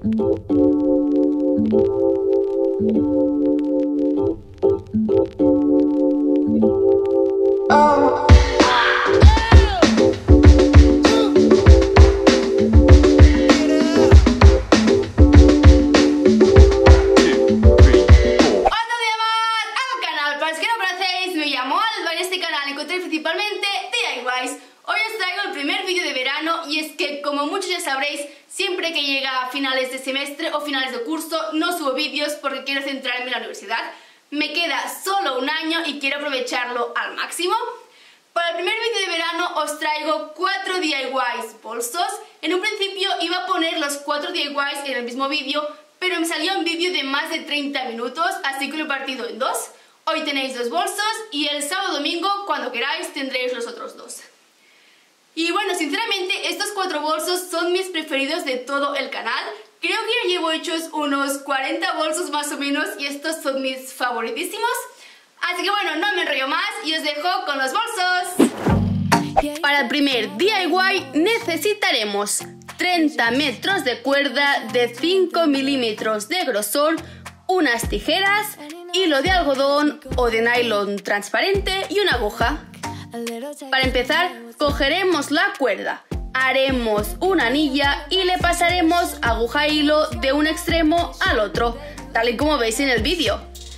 Hoy os traigo el primer vídeo de verano y es que, como muchos ya sabréis, siempre que llega a finales de semestre o finales de curso no subo vídeos porque quiero centrarme en la universidad. Me queda solo un año y quiero aprovecharlo al máximo. Para el primer vídeo de verano os traigo 4 DIYs bolsos. En un principio iba a poner los 4 DIYs en el mismo vídeo, pero me salió un vídeo de más de 30 minutos, así que lo he partido en dos. Hoy tenéis 2 bolsos y el sábado domingo, cuando queráis, tendréis los otros 2. Y bueno, sinceramente estos 4 bolsos son mis preferidos de todo el canal. Creo que ya llevo hechos unos 40 bolsos más o menos y estos son mis favoritísimos. Así que bueno, no me enrollo más y os dejo con los bolsos. Para el primer DIY necesitaremos 30 metros de cuerda de 5 milímetros de grosor, unas tijeras, hilo de algodón o de nylon transparente y una aguja. Para empezar, cogeremos la cuerda, haremos una anilla y le pasaremos aguja e hilo de un extremo al otro, tal y como veis en el vídeo.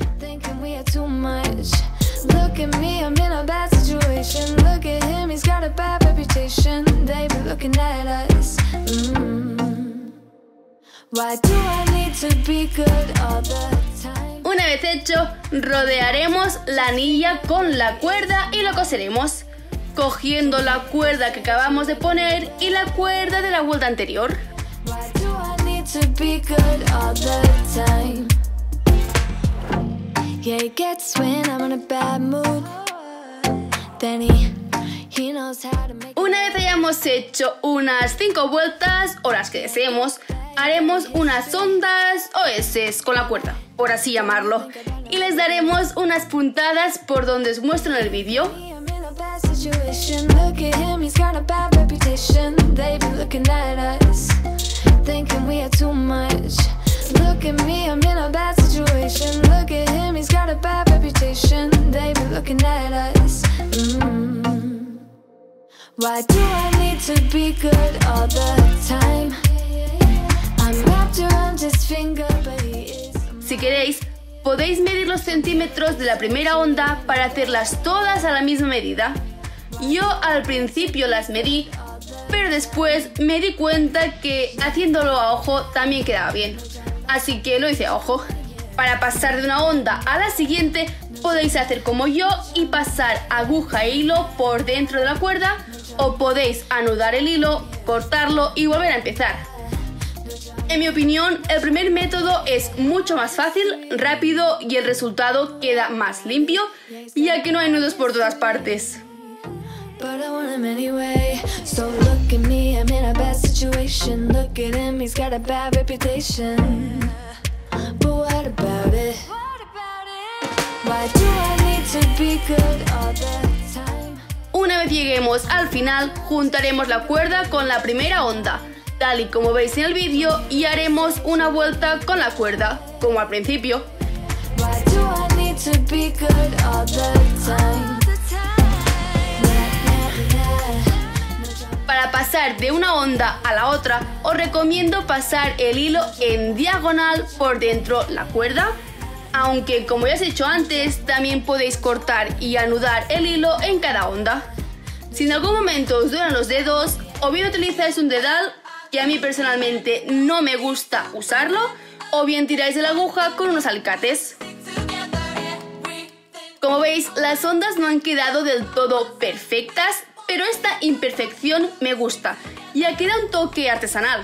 Una vez hecho, rodearemos la anilla con la cuerda y lo coseremos, cogiendo la cuerda que acabamos de poner y la cuerda de la vuelta anterior. Una vez hayamos hecho unas 5 vueltas o las que deseemos, haremos unas ondas o eses con la cuerda, por así llamarlo, y les daremos unas puntadas por donde os muestro en el vídeo. Why do I need to be good all the time? I'm wrapped around his finger, but he is. Si queréis, podéis medir los centímetros de la primera onda para hacerlas todas a la misma medida. Yo al principio las medí, pero después me di cuenta que haciéndolo a ojo también quedaba bien. Así que lo hice a ojo. Para pasar de una onda a la siguiente, podéis hacer como yo y pasar aguja e hilo por dentro de la cuerda, o podéis anudar el hilo, cortarlo y volver a empezar. En mi opinión, el primer método es mucho más fácil, rápido y el resultado queda más limpio, ya que no hay nudos por todas partes. Una vez lleguemos al final, juntaremos la cuerda con la primera onda, tal y como veis en el vídeo, y haremos una vuelta con la cuerda, como al principio. Para pasar de una onda a la otra, os recomiendo pasar el hilo en diagonal por dentro la cuerda, aunque como ya os he dicho antes, también podéis cortar y anudar el hilo en cada onda. Si en algún momento os duelen los dedos, o bien utilizáis un dedal, que a mí personalmente no me gusta usarlo, o bien tiráis de la aguja con unos alicates. Como veis, las ondas no han quedado del todo perfectas, pero esta imperfección me gusta, ya que da un toque artesanal.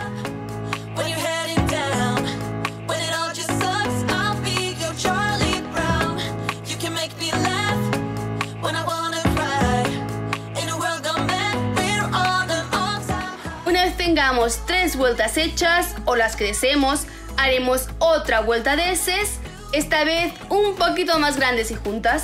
Una vez tengamos 3 vueltas hechas, o las que deseemos, haremos otra vuelta de eses, esta vez un poquito más grandes y juntas.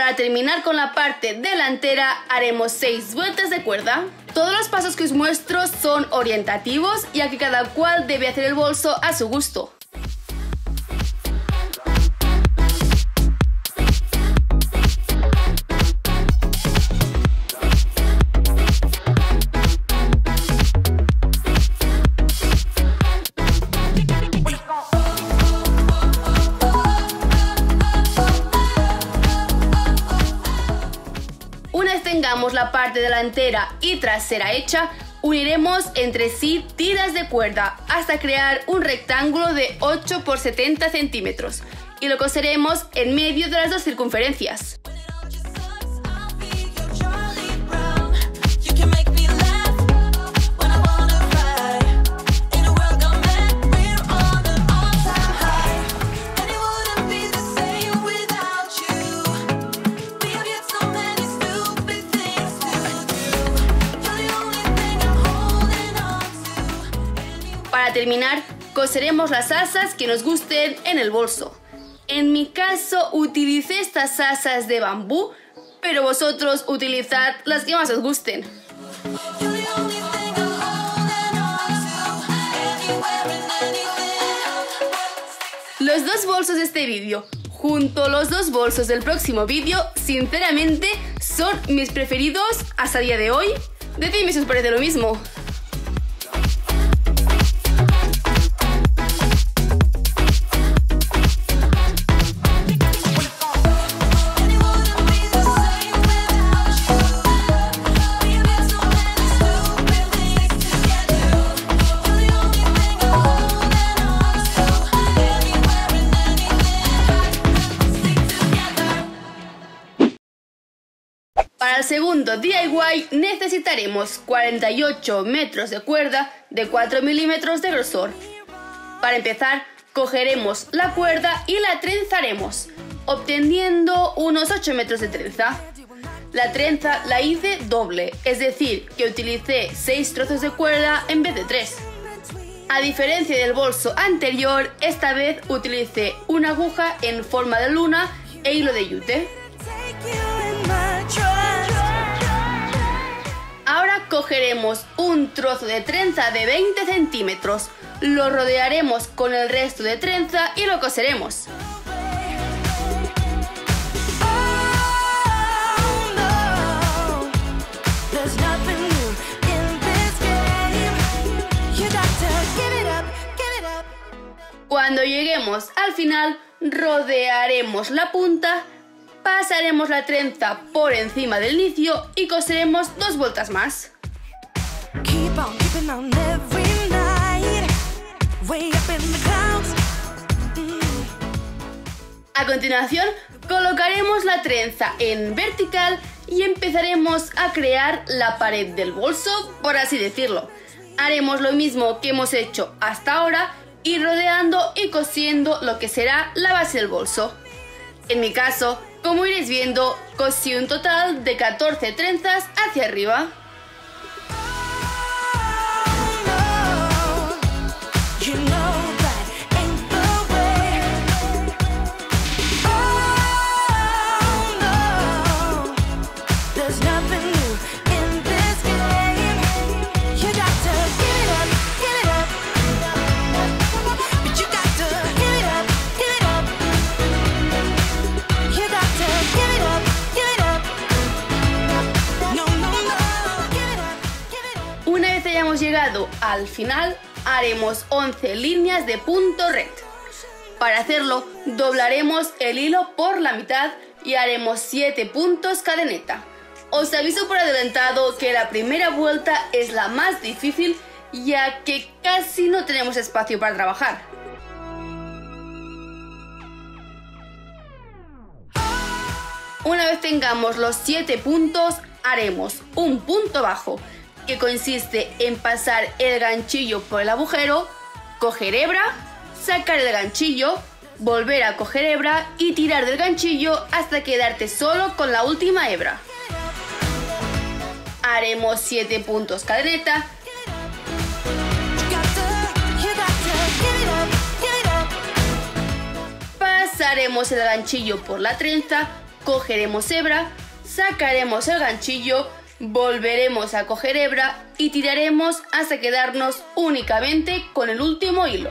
Para terminar con la parte delantera haremos 6 vueltas de cuerda. Todos los pasos que os muestro son orientativos, ya que cada cual debe hacer el bolso a su gusto. Tengamos la parte delantera y trasera hecha, uniremos entre sí tiras de cuerda hasta crear un rectángulo de 8 por 70 centímetros y lo coseremos en medio de las dos circunferencias. Para terminar, coseremos las asas que nos gusten en el bolso. En mi caso utilicé estas asas de bambú, pero vosotros utilizad las que más os gusten. Los dos bolsos de este vídeo, junto a los dos bolsos del próximo vídeo, sinceramente son mis preferidos hasta el día de hoy. Decidme si os parece lo mismo. Para el segundo DIY necesitaremos 48 metros de cuerda de 4 milímetros de grosor. Para empezar, cogeremos la cuerda y la trenzaremos, obteniendo unos 8 metros de trenza. La trenza la hice doble, es decir, que utilicé 6 trozos de cuerda en vez de 3. A diferencia del bolso anterior, esta vez utilicé una aguja en forma de luna e hilo de yute. Ahora cogeremos un trozo de trenza de 20 centímetros, lo rodearemos con el resto de trenza y lo coseremos. Cuando lleguemos al final, rodearemos la punta, pasaremos la trenza por encima del inicio y coseremos 2 vueltas más. A continuación, colocaremos la trenza en vertical y empezaremos a crear la pared del bolso, por así decirlo. Haremos lo mismo que hemos hecho hasta ahora, ir rodeando y cosiendo lo que será la base del bolso. En mi caso, como iréis viendo, cosí un total de 14 trenzas hacia arriba. Llegado al final, haremos 11 líneas de punto recto. Para hacerlo, doblaremos el hilo por la mitad y haremos 7 puntos cadeneta. Os aviso por adelantado que la primera vuelta es la más difícil, ya que casi no tenemos espacio para trabajar. Una vez tengamos los 7 puntos, haremos un punto bajo, que consiste en pasar el ganchillo por el agujero, coger hebra, sacar el ganchillo, volver a coger hebra y tirar del ganchillo hasta quedarte solo con la última hebra. Haremos 7 puntos cadeneta. Pasaremos el ganchillo por la trenza, cogeremos hebra, sacaremos el ganchillo, volveremos a coger hebra y tiraremos hasta quedarnos únicamente con el último hilo.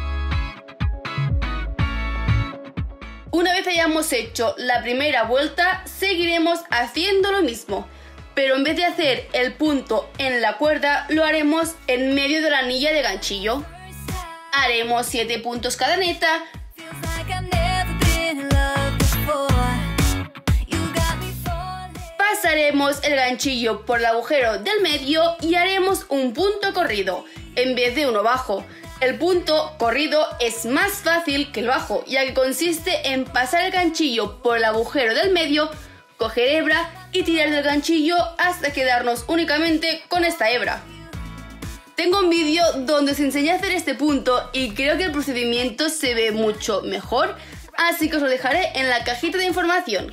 Una vez hayamos hecho la primera vuelta, seguiremos haciendo lo mismo, pero en vez de hacer el punto en la cuerda, lo haremos en medio de la anilla de ganchillo. Haremos 7 puntos cada neta. Pasaremos el ganchillo por el agujero del medio y haremos un punto corrido, en vez de uno bajo. El punto corrido es más fácil que el bajo, ya que consiste en pasar el ganchillo por el agujero del medio, coger hebra y tirar del ganchillo hasta quedarnos únicamente con esta hebra. Tengo un vídeo donde os enseñé a hacer este punto y creo que el procedimiento se ve mucho mejor, así que os lo dejaré en la cajita de información.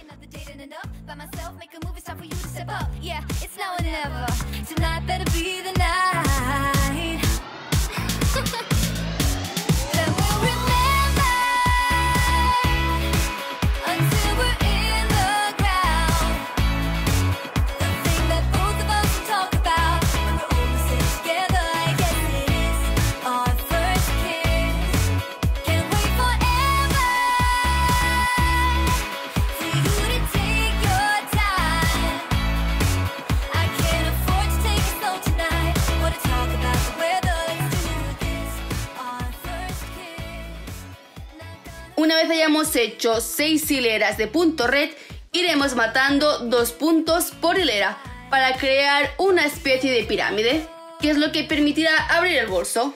Una vez hayamos hecho 6 hileras de punto red, iremos matando 2 puntos por hilera para crear una especie de pirámide, que es lo que permitirá abrir el bolso.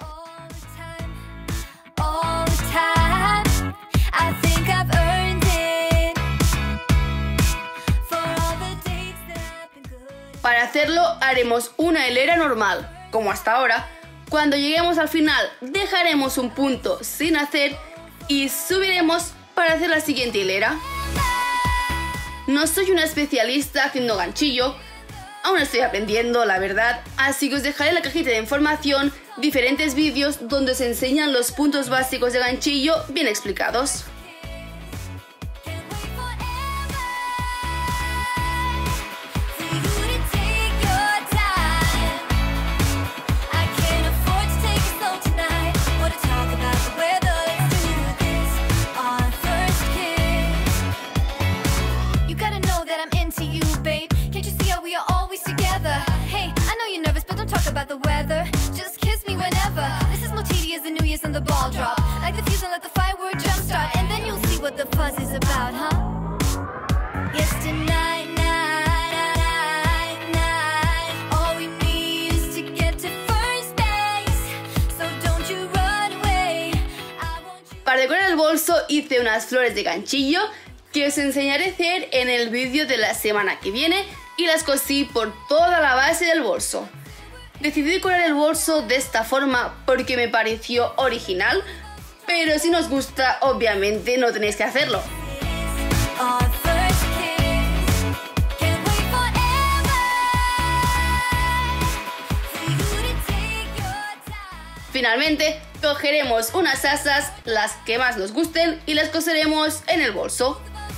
Para hacerlo haremos una hilera normal, como hasta ahora. Cuando lleguemos al final dejaremos un punto sin hacer y subiremos para hacer la siguiente hilera. No soy una especialista haciendo ganchillo, aún estoy aprendiendo, la verdad, así que os dejaré en la cajita de información diferentes vídeos donde os enseñan los puntos básicos de ganchillo bien explicados. About the weather, just kiss me whenever. This is more tedious than New Year's and the ball drop. Like the fuse and let the firework jumpstart, and then you'll see what the fuzz is about, huh? Yes, tonight, all we need is to get to first base. So don't you run away. Para decorar el bolso hice unas flores de ganchillo que os enseñaré a hacer en el vídeo de la semana que viene y las cosí por toda la base del bolso. Decidí decorar el bolso de esta forma porque me pareció original, pero si nos gusta, obviamente no tenéis que hacerlo. Finalmente, cogeremos unas asas, las que más nos gusten, y las coseremos en el bolso.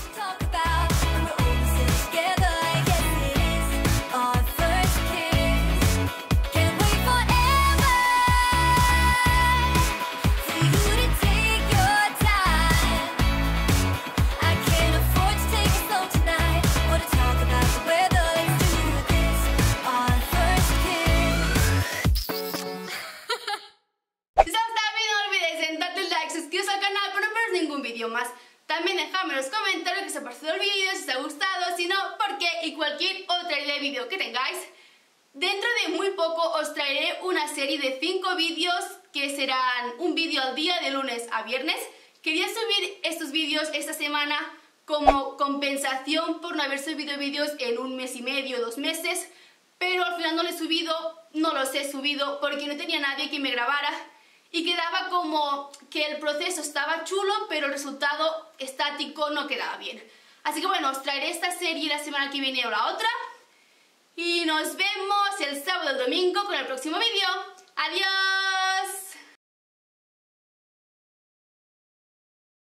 Más. También dejadme en los comentarios qué os ha parecido el vídeo, si os ha gustado, si no, por qué y cualquier otra idea de vídeo que tengáis. Dentro de muy poco os traeré una serie de 5 vídeos que serán un vídeo al día de lunes a viernes. Quería subir estos vídeos esta semana como compensación por no haber subido vídeos en un mes y medio, 2 meses, pero al final no los he subido porque no tenía nadie que me grabara. Y quedaba como que el proceso estaba chulo, pero el resultado estático no quedaba bien. Así que bueno, os traeré esta serie la semana que viene o la otra. Y nos vemos el sábado o el domingo con el próximo vídeo. ¡Adiós!